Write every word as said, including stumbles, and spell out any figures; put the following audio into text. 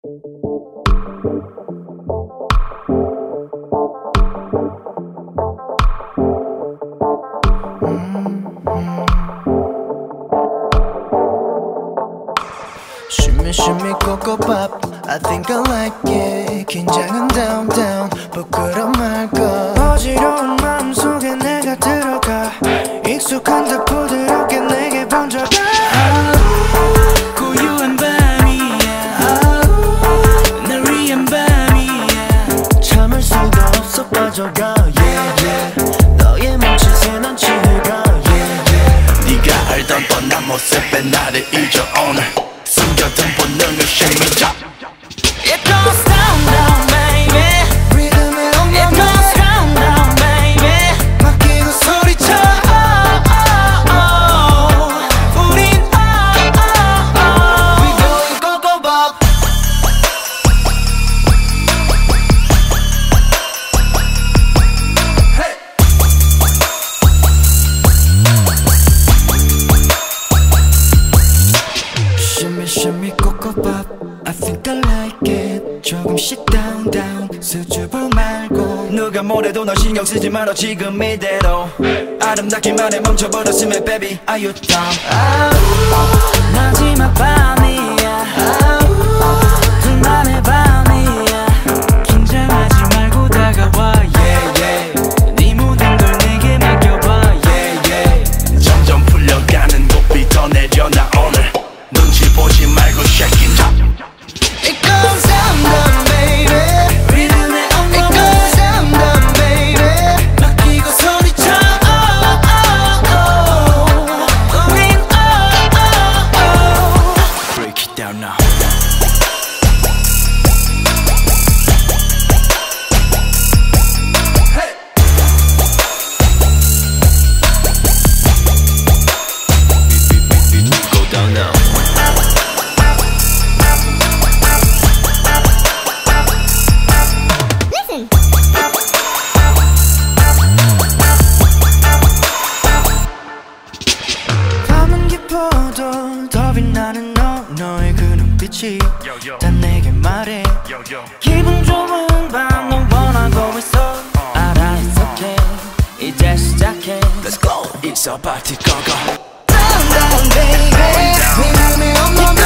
Shimmy shimmy coco pop, I think I like it. 긴장은 down down, 부끄러 말고. 어지러운 마음속에 내가 들어가. 익숙한 듯 부드럽게 내게 번져가. 고요한 밤이야, 날 위한 밤이야. 참을 수도 없어 빠져가. Yeah yeah, 너의 몸짓에 난 취해가. Yeah yeah, 네가 알던 뻔한 모습에 나를 잊어 오늘. 숨겨둔 본능을 shake me drop. It goes down down baby. 리듬에 엉망해. It goes down down baby. 맡기고 소리쳐. Oh, oh, oh. 우린 oh, oh, oh. We going coco pop. Hey. Shimmy shimmy coco pop, I think I like it. 조금씩 down down, 수줍어 말고. 누가 뭐래도 널 신경 쓰지 말아 지금 이대로. 아름답기만 해 멈춰버렸으면 baby are you down? 마지막 밤이야, 둘만의 밤이야. 긴장하지 말고 다가와. Yeah yeah, 네 모든 걸 내게 맡겨봐. Yeah yeah, 점점 풀려가는 고삐 더 내려놔 오늘. 눈치 보지 말고 shake it up. It goes down down baby. 리듬에 엉망해. It goes down down baby. 맡기고 소리쳐. Oh, oh, oh. 우린 oh, oh, oh. Break it down now. Hey. Go down now. 밤은 깊어도 더 빛나는 너, 너의 그 눈빛이 다 내게 말해. 기분 좋은 밤 너 원하고 있어. 알아 it's okay, 이제 시작해. Let's go. It's a party, go go. Down down baby. 네 맘에 엉망해.